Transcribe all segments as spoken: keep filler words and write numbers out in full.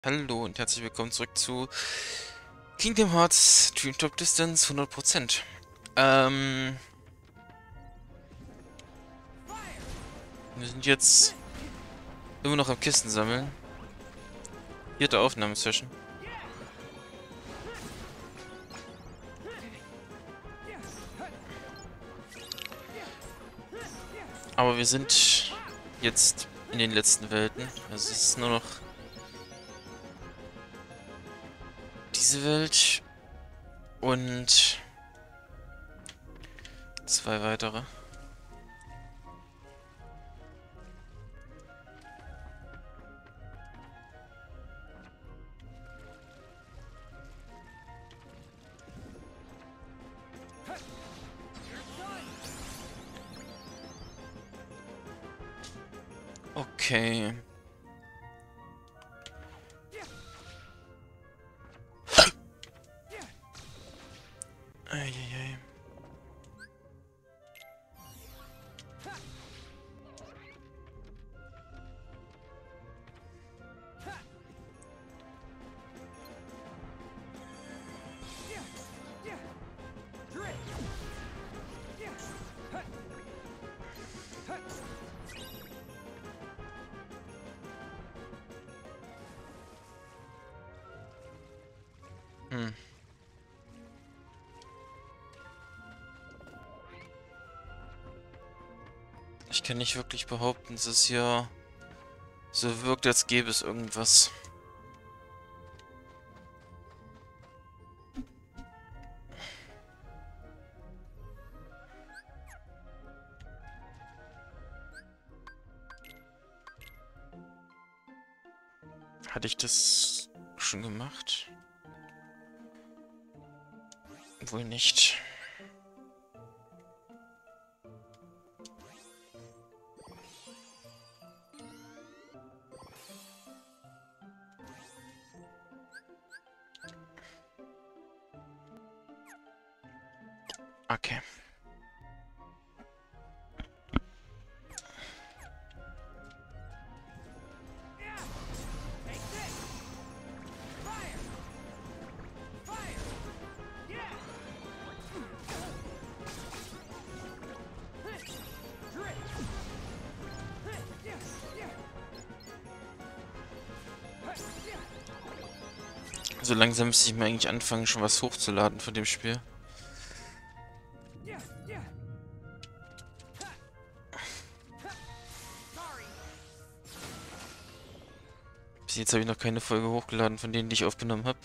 Hallo und herzlich willkommen zurück zu Kingdom Hearts Dream Drop Distance hundert Prozent. Ähm, wir sind jetzt immer noch am Kisten sammeln. Vierte Aufnahmesession. Aber wir sind jetzt in den letzten Welten. Also es ist nur noch diese Welt und zwei weitere. Okay. Eieiei. Hm. Ich kann nicht wirklich behaupten, dass es hier so wirkt, als gäbe es irgendwas. Hatte ich das schon gemacht? Wohl nicht. Okay. So langsam müsste ich mir eigentlich anfangen, schon was hochzuladen von dem Spiel. Bis jetzt habe ich noch keine Folge hochgeladen von denen, die ich aufgenommen habe.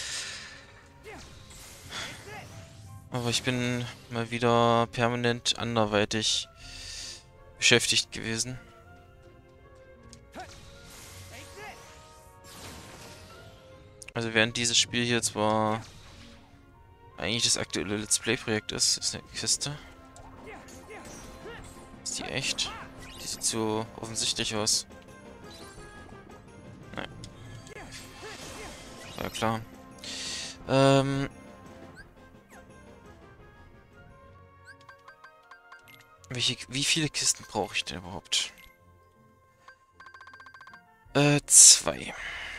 Aber ich bin mal wieder permanent anderweitig beschäftigt gewesen. Also während dieses Spiel hier zwar eigentlich das aktuelle Let's Play-Projekt ist, ist eine Kiste. Ist die echt? Die sieht so offensichtlich aus. Nein. Ja klar. Ähm... Welche, wie viele Kisten brauche ich denn überhaupt? Äh, zwei.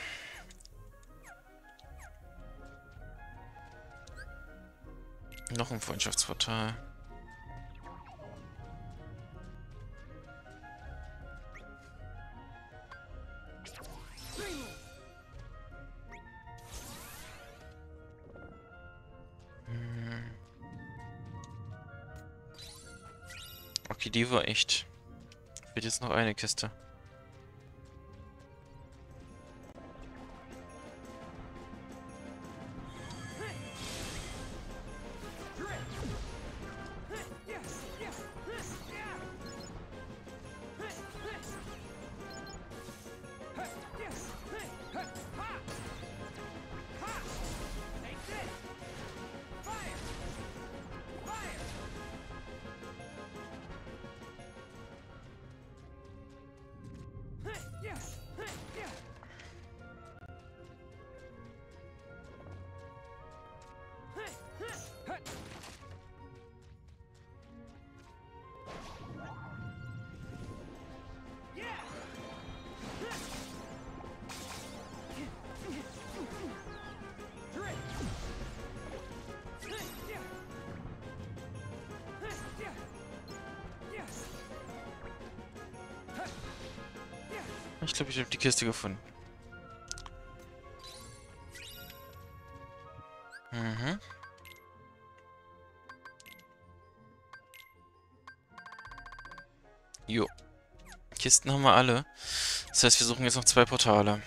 Noch ein Freundschaftsportal. Hm. Okay, die war echt. Wird jetzt noch eine Kiste. glaube, ich habe die Kiste gefunden. Mhm. Jo. Kisten haben wir alle. Das heißt, wir suchen jetzt noch zwei Portale.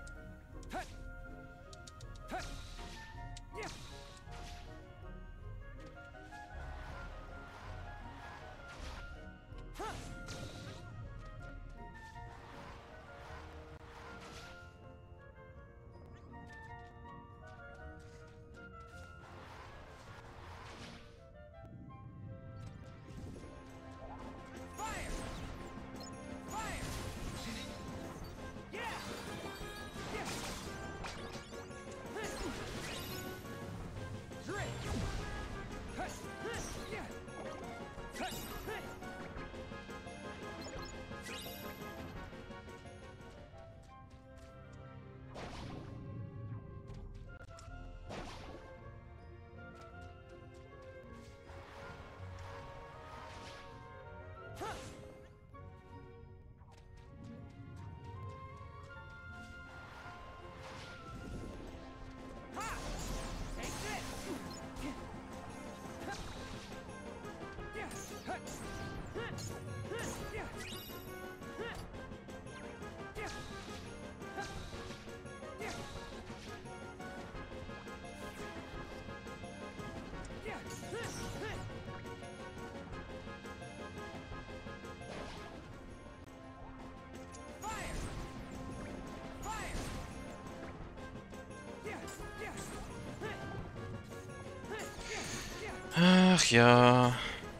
Ach ja.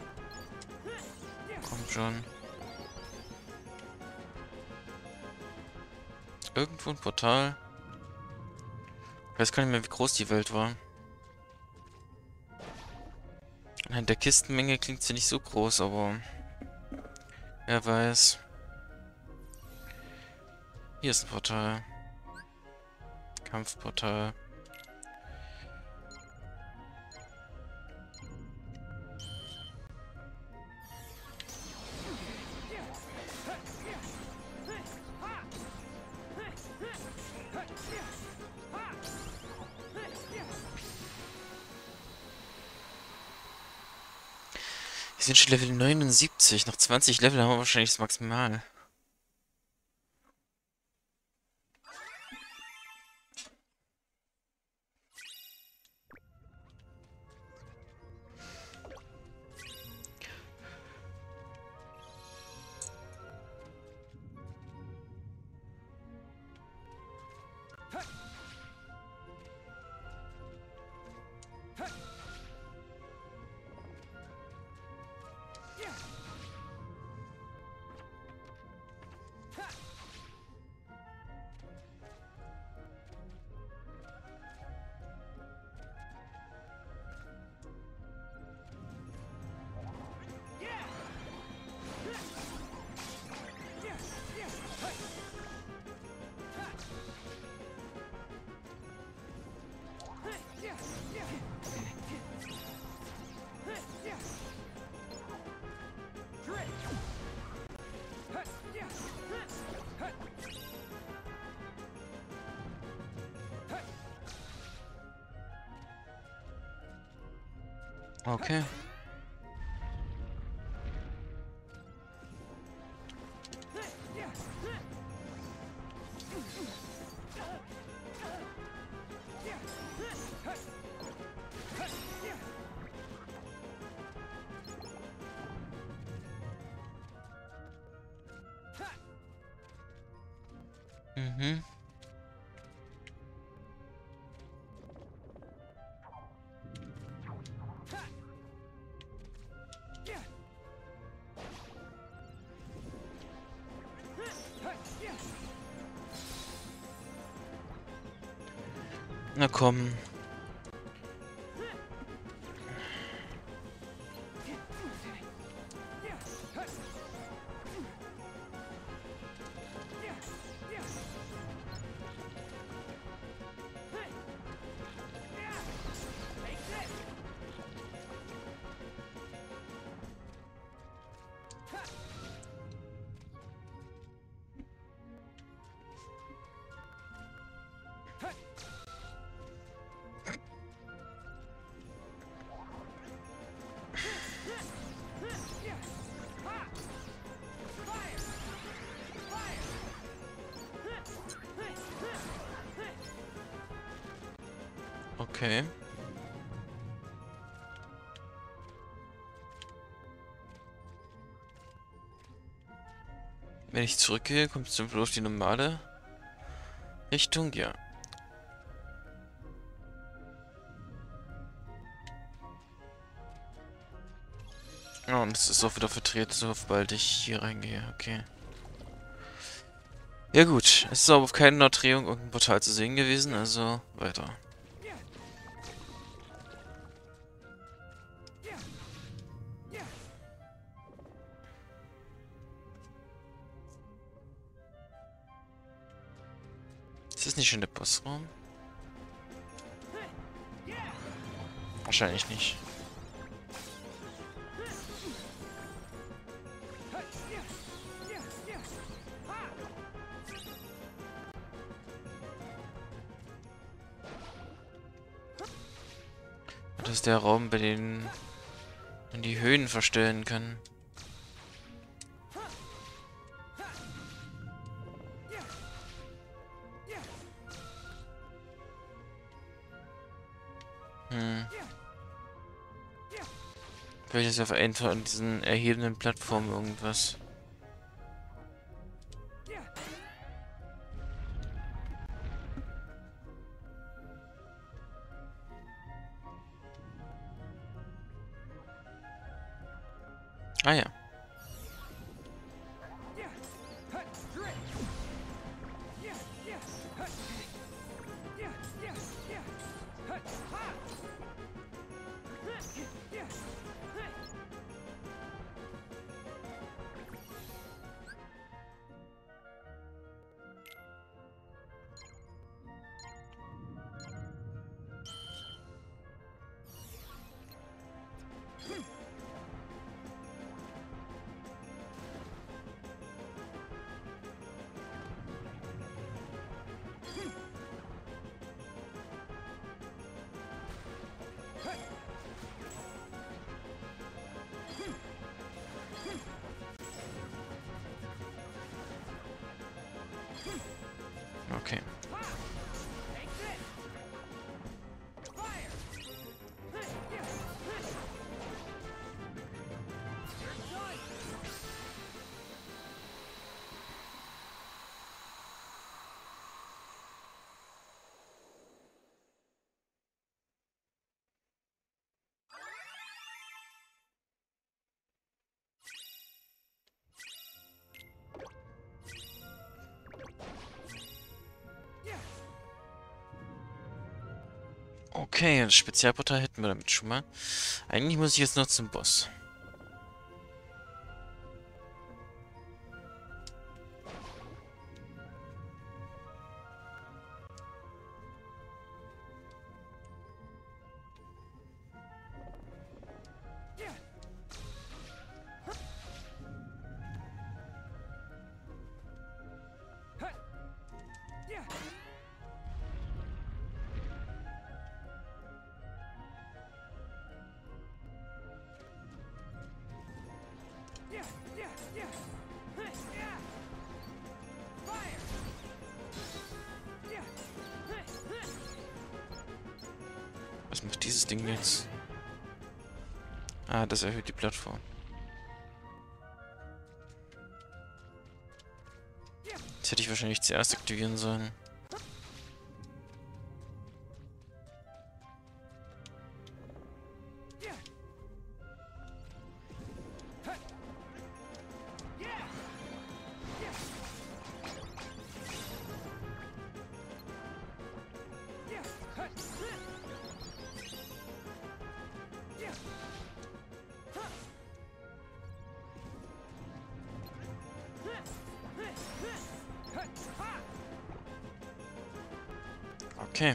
Kommt schon. Irgendwo ein Portal. Ich weiß gar nicht mehr, wie groß die Welt war. Anhand der Kistenmenge klingt sie nicht so groß, aber wer weiß. Hier ist ein Portal. Kampfportal. Wir sind schon Level neunundsiebzig. Noch zwanzig Level haben wir wahrscheinlich das Maximal. Okay. Mhm. Na komm. Okay. Wenn ich zurückgehe, kommt es dann bloß die normale Richtung? Ja. Oh, und es ist auch wieder verdreht, sobald ich hier reingehe. Okay. Ja gut, es ist aber auf keiner Drehung irgendein Portal zu sehen gewesen, also weiter. Ist das nicht schon der Bossraum? Wahrscheinlich nicht. Das ist der Raum, bei dem man die Höhen verstellen kann. Hm. Vielleicht ist auf einfach an diesen erhebenden Plattformen irgendwas. Ah ja. Okay. Okay, das Spezialportal hätten wir damit schon mal. Eigentlich muss ich jetzt noch zum Boss. Was macht dieses Ding jetzt? Ah, das erhöht die Plattform. Das hätte ich wahrscheinlich zuerst aktivieren sollen. Okay.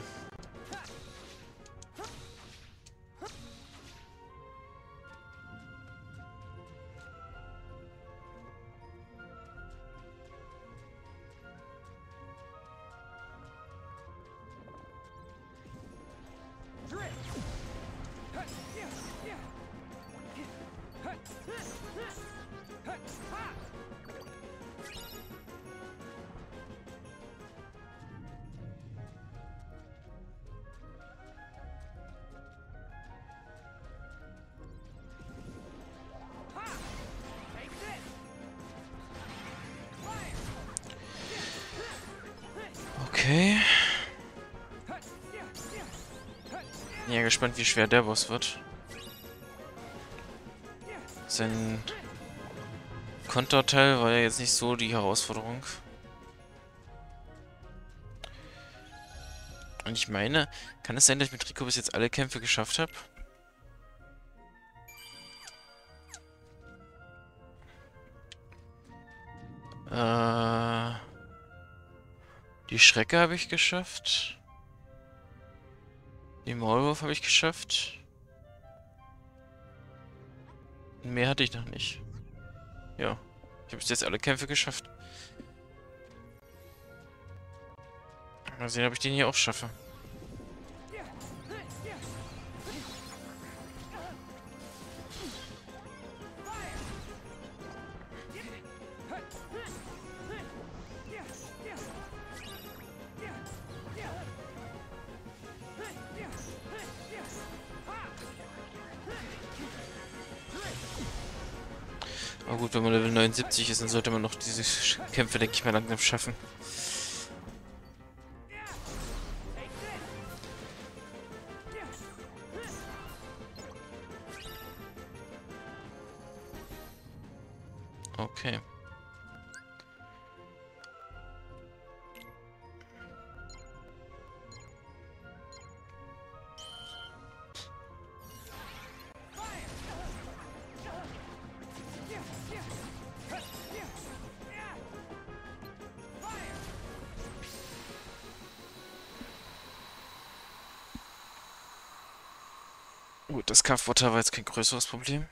Bin ja gespannt, wie schwer der Boss wird. Sein Konterteil war ja jetzt nicht so die Herausforderung. Und ich meine, kann es sein, dass ich mit Rico bis jetzt alle Kämpfe geschafft habe? Äh, die Schrecke habe ich geschafft. Den Maulwurf habe ich geschafft. Mehr hatte ich noch nicht. Ja, ich habe bis jetzt alle Kämpfe geschafft. Mal sehen, ob ich den hier auch schaffe. Aber gut, wenn man Level neunundsiebzig ist, dann sollte man noch diese Kämpfe, denke ich mal, langsam schaffen. Okay. Gut, das Kampfwater war jetzt kein größeres Problem.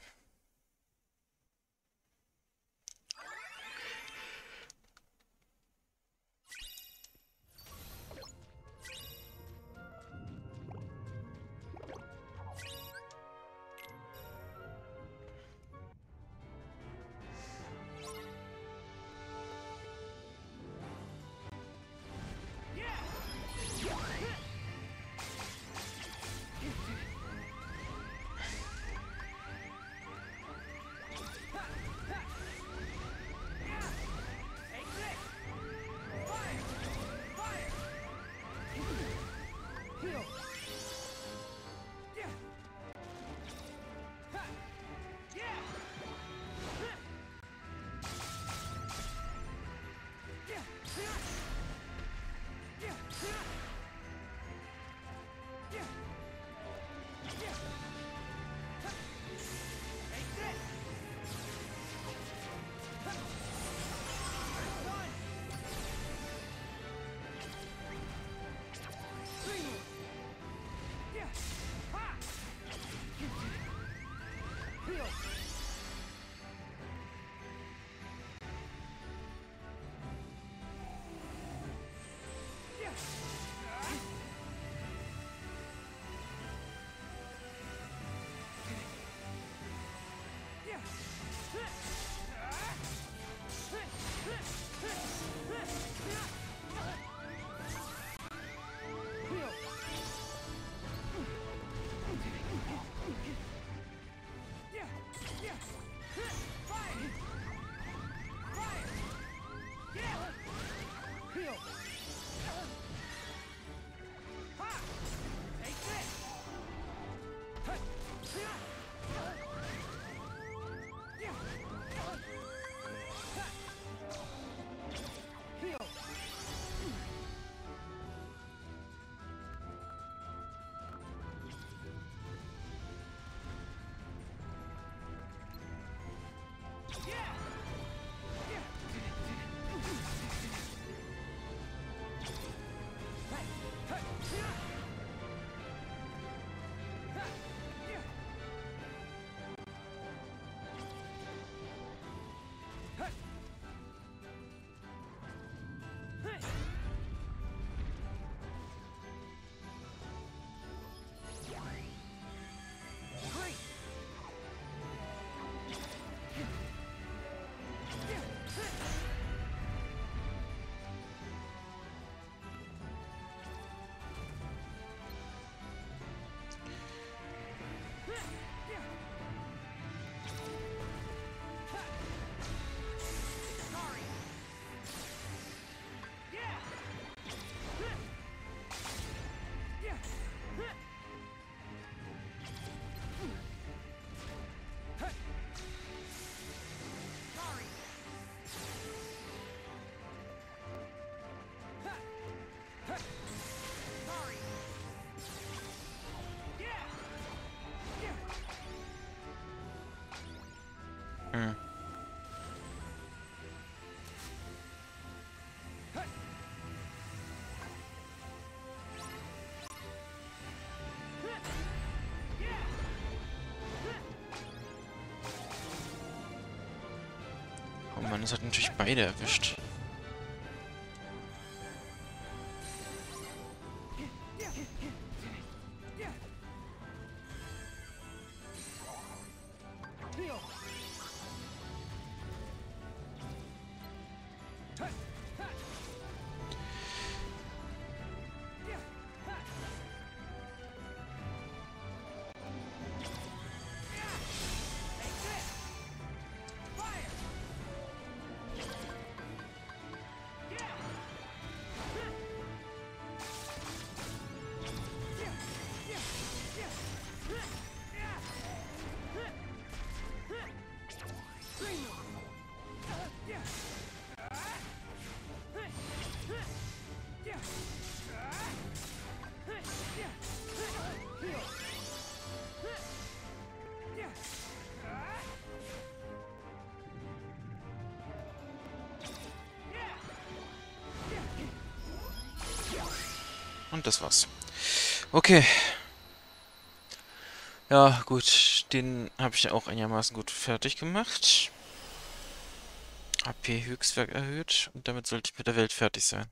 Hm. Oh Mann, das hat natürlich beide erwischt. Und das war's. Okay. Ja, gut. Den habe ich ja auch einigermaßen gut fertig gemacht. A P-Höchstwerk erhöht. Und damit sollte ich mit der Welt fertig sein.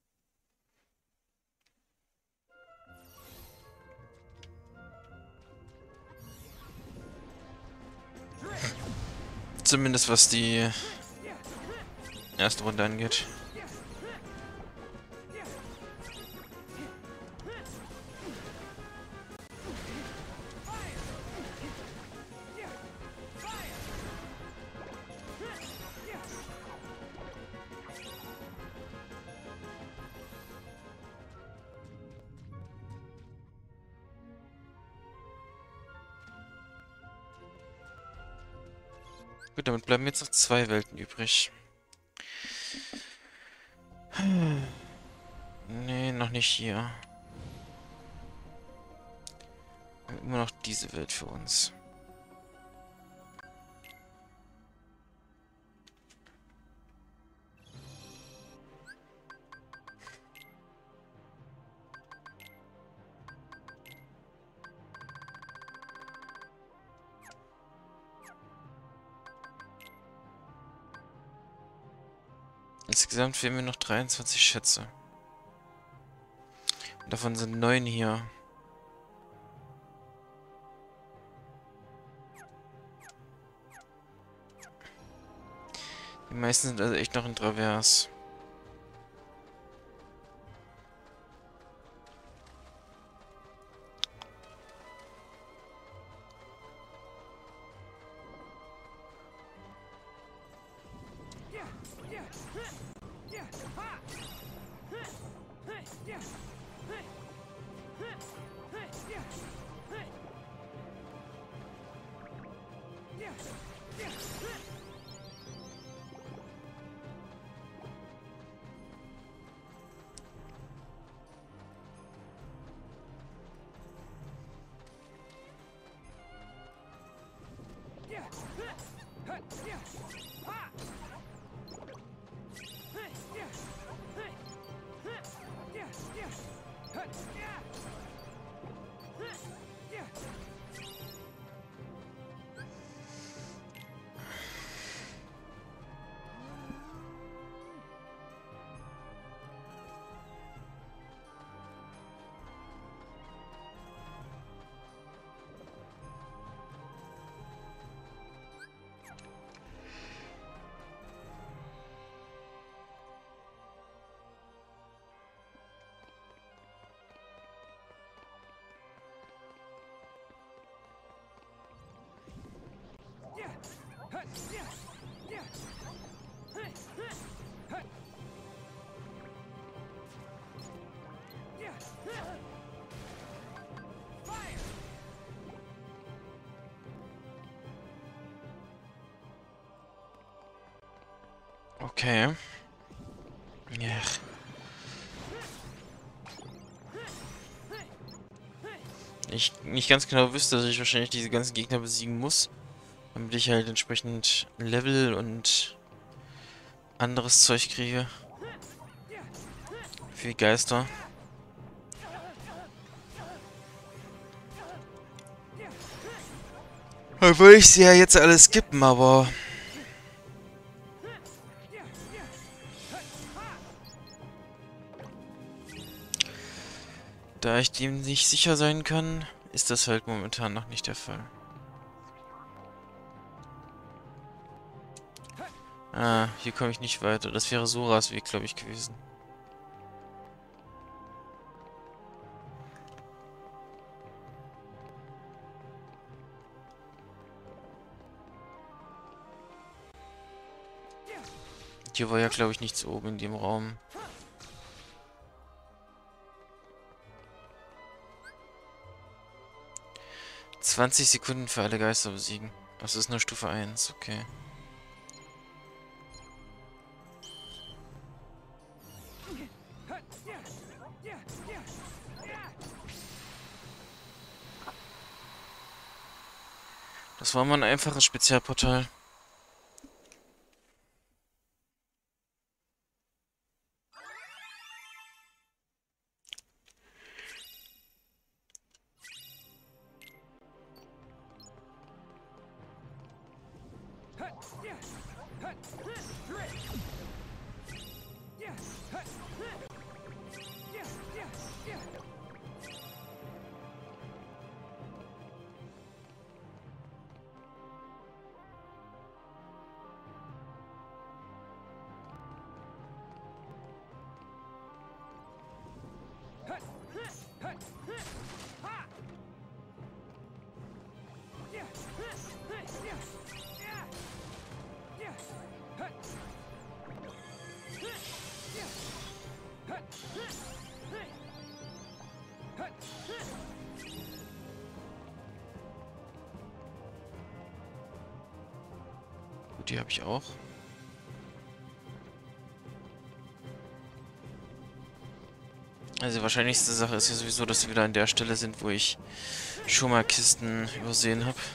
Zumindest was die erste Runde angeht. Gut, damit bleiben jetzt noch zwei Welten übrig. Nee, noch nicht hier. Wir haben immer noch diese Welt für uns. Insgesamt fehlen mir noch dreiundzwanzig Schätze. Und davon sind neun hier. Die meisten sind also echt noch in Travers. Okay. Ja. Ich nicht ganz genau wüsste, dass ich wahrscheinlich diese ganzen Gegner besiegen muss. Damit ich halt entsprechend Level und anderes Zeug kriege. Für die Geister. Da würde ich sie ja jetzt alles skippen, aber... Da ich dem nicht sicher sein kann, ist das halt momentan noch nicht der Fall. Ah, hier komme ich nicht weiter. Das wäre Soras Weg, glaube ich, gewesen. Hier war ja, glaube ich, nichts oben in dem Raum. zwanzig Sekunden für alle Geister besiegen. Das ist nur Stufe eins, okay. Das war mal ein einfaches Spezialportal. Gut, die habe ich auch. Also die wahrscheinlichste Sache ist ja sowieso, dass wir wieder an der Stelle sind, wo ich schon mal Kisten übersehen habe.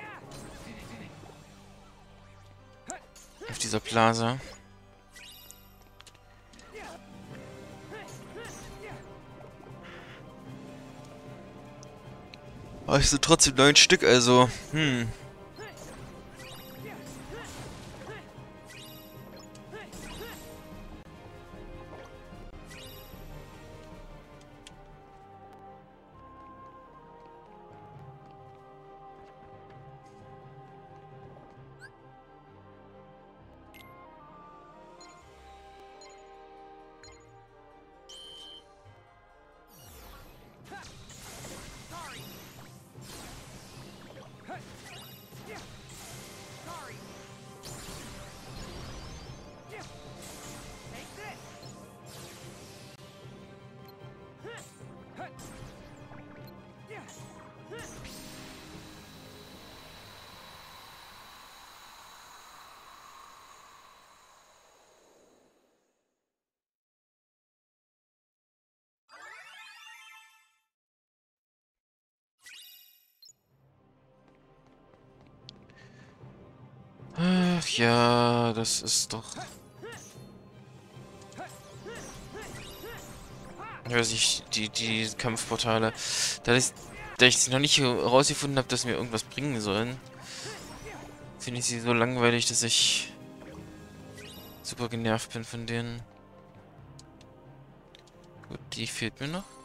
Auf dieser Plaza. Aber es sind trotzdem neun Stück, also, hm. Ach ja, das ist doch... Ich weiß nicht, die, die Kampfportale. Da ich, da ich noch nicht herausgefunden habe, dass mir irgendwas bringen sollen, finde ich sie so langweilig, dass ich super genervt bin von denen. Gut, die fehlt mir noch.